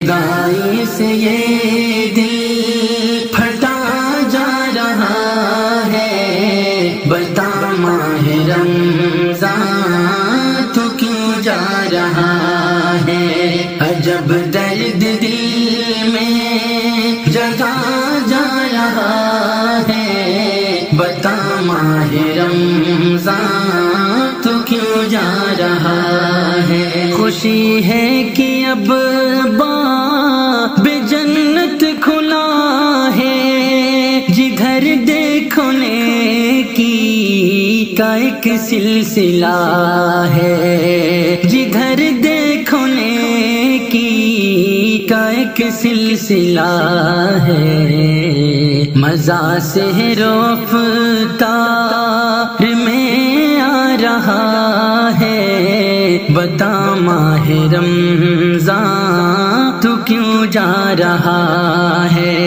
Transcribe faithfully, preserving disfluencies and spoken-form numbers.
دائی سے یہ دل پھٹا جا رہا ہے، بتا ماہ رمضان تو کیوں جا رہا ہے، عجب درد دل میں جگا جا رہا ہے، بتا ماہ رمضان تو کیوں جا رہا ہے۔ خوشی ہے کہ اب باب جنت کھلا ہے، جدھر دیکھو نیکی کا ایک سلسلہ ہے، جدھر دیکھو نیکی کا ایک سلسلہ ہے، مزہ سے رفتار میں آ رہا ہے، بتا ماہ رمضان تو کیوں جا رہا ہے۔